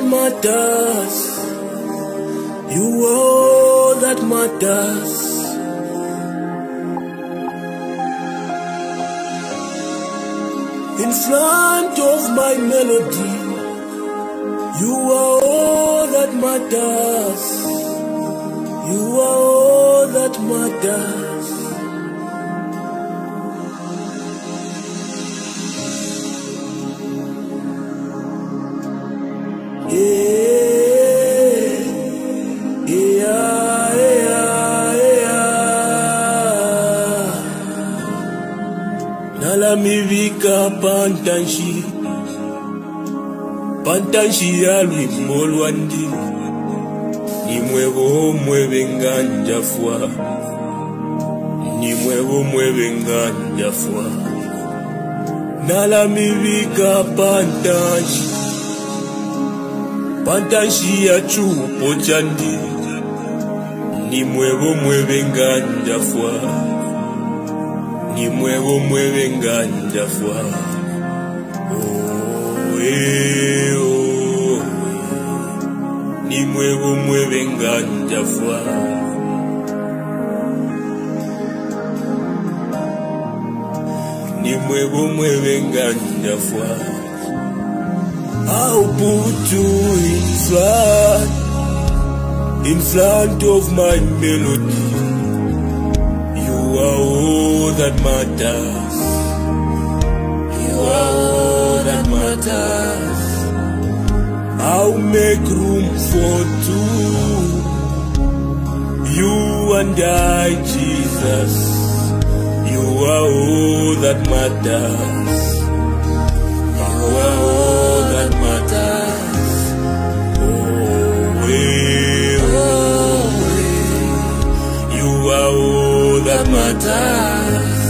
matters. You are all that matters. In front of my melody, you are all that matters. You are all that matters. Nalamivika pantanshi yalwi molwandi nimwevo mwevenganja fwa nimwevo mwevenganja fwa nalamivika pantanshi ya chupo chandi nimwevo mwevenganja fwa nimwevo mwevenganja fwa nimwevo mwevenganja fwa nimwevo mwevenganja fwa. I'll put you in front of my melody. You are all that matters. You are all that matters. I'll make room for two, you and I, Jesus. You are all that matters. You are all that matters. You are all that matters.